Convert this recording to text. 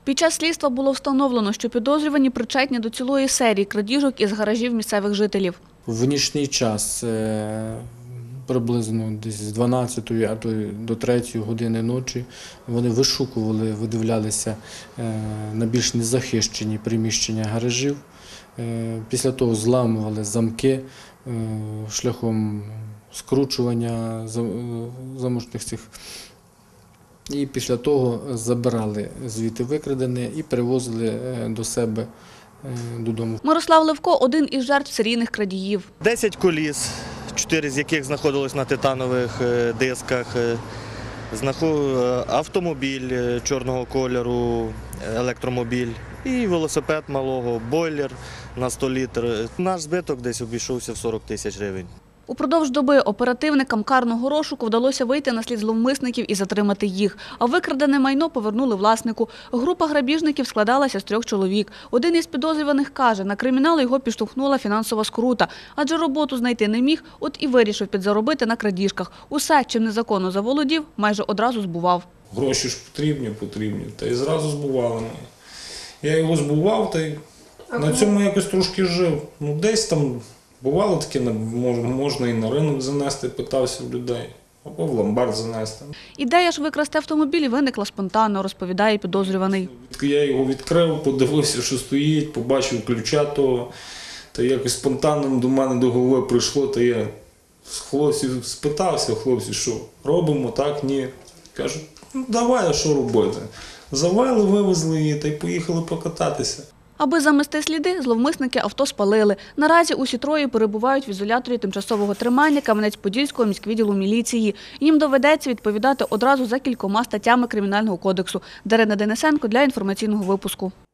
Під час слідства було встановлено, що підозрювані причетні до цілої серії крадіжок із гаражів місцевих жителів. В нічний час, приблизно десь з 12-ї, а то й до 3-ї години ночі, вони вишукували, видивлялися на більш незахищені приміщення гаражів. Після того зламували замки шляхом скручування замочних цих. І після того забирали звідти викрадене і перевозили до себе додому. Мирослав Левко – один із жертв серійних крадіїв. 10 коліс, 4 з яких знаходились на титанових дисках, автомобіль чорного кольору, електромобіль і велосипед малого, бойлер на 100 літрів. Наш збиток десь обійшовся в 40 тисяч гривень. Упродовж доби оперативникам карного розшуку вдалося вийти на слід зловмисників і затримати їх. А викрадене майно повернули власнику. Група грабіжників складалася з 3 чоловік. Один із підозрюваних каже, на кримінал його підштовхнула фінансова скрута. Адже роботу знайти не міг, от і вирішив підзаробити на крадіжках. Усе, чим незаконно заволодів, майже одразу збував. Гроші ж потрібні, та й зразу збували. Я його збував, та й на цьому якось трошки жив. Ну, десь там бувало таке, можна і на ринок занести, питався в людей, або в ломбард занести. Ідея ж викрасти автомобіль виникла спонтанно, розповідає підозрюваний. Я його відкрив, подивився, що стоїть, побачив ключа того, та якось спонтанно до мене до голови прийшло, та я з хлопців спитався, хлопці, що робимо, так, ні. Кажуть, ну давай, а що робити. Завели, вивезли її та й поїхали покататися. Аби замести сліди, зловмисники авто спалили. Наразі усі троє перебувають в ізоляторі тимчасового тримання Кам'янець-Подільського міськвідділу міліції. Їм доведеться відповідати одразу за кількома статтями Кримінального кодексу. Дарина Денисенко для інформаційного випуску.